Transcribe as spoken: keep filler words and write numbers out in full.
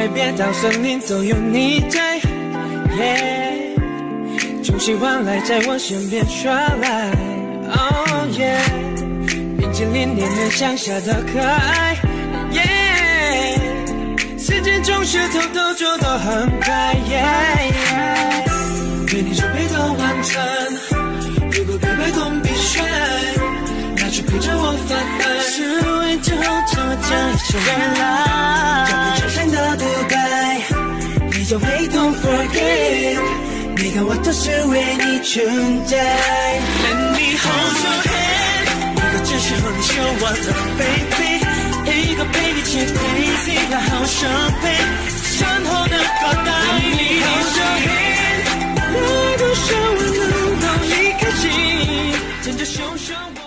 边到森林都有你在，耶，衷心换来在我身边耍赖，哦耶，冰淇淋黏黏乡下的可爱，耶，时间总是偷偷走得很快，耶，为你准备的晚餐，如果告白don't be shy，那就陪着我发呆，是为之后这么讲一声原来，照片衬衫的独白，你就会 don't forget， 你看我都是为你存在。Let me hold your hand， 一个只适合你手腕的 baby， 一个 baby 切 crazy， 那好想陪，身后能够带你 hold your hand， 那多少我能够一开心，牵着手手。